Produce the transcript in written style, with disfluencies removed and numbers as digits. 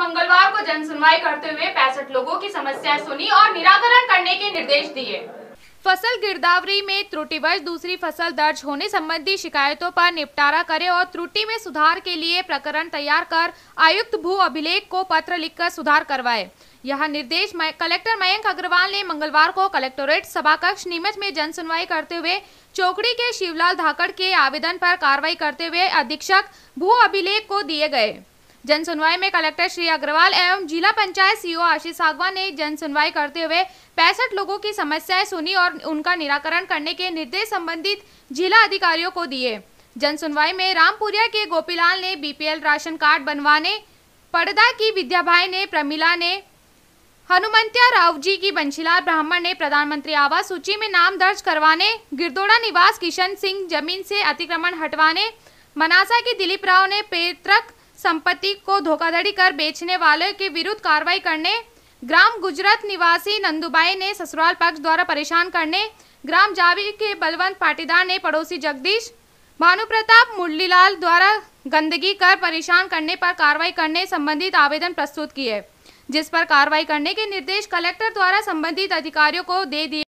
मंगलवार को जन सुनवाई करते हुए 65 लोगों की समस्याएं सुनी और निराकरण करने के निर्देश दिए। फसल गिरदावरी में त्रुटिवश दूसरी फसल दर्ज होने संबंधी शिकायतों पर निपटारा करें और त्रुटि में सुधार के लिए प्रकरण तैयार कर आयुक्त भू अभिलेख को पत्र लिखकर सुधार करवाए। यह निर्देश कलेक्टर मयंक अग्रवाल ने मंगलवार को कलेक्टोरेट सभाकक्ष नीमच में जन सुनवाई करते हुए चौकड़ी के शिवलाल धाकड़ के आवेदन पर कार्रवाई करते हुए अधीक्षक भू अभिलेख को दिए गए। जन सुनवाई में कलेक्टर श्री अग्रवाल एवं जिला पंचायत सीईओ आशीष सागवान ने जन सुनवाई करते हुए 65 लोगों की समस्याएं सुनी और उनका निराकरण करने के निर्देश संबंधित जिला अधिकारियों को दिए। जन सुनवाई में रामपुरिया के गोपीलाल ने बीपीएल राशन कार्ड बनवाने, पड़दा की विद्याभाई ने, प्रमिला ने, हनुमंतिया राव जी की बंशीलाल ब्राह्मण ने प्रधानमंत्री आवास सूची में नाम दर्ज करवाने, गिरदोड़ा निवास किशन सिंह जमीन से अतिक्रमण हटवाने, मनासा की दिलीप राव ने पैतृक संपत्ति को धोखाधड़ी कर बेचने वाले के विरुद्ध कार्रवाई करने, ग्राम गुजरात निवासी नंदुबाई ने ससुराल पक्ष द्वारा परेशान करने, ग्राम जावी के बलवंत पाटीदार ने पड़ोसी जगदीश भानु प्रताप मुरलीलाल द्वारा गंदगी कर परेशान करने पर कार्रवाई करने संबंधित आवेदन प्रस्तुत किए, जिस पर कार्रवाई करने के निर्देश कलेक्टर द्वारा संबंधित अधिकारियों को दे दिए।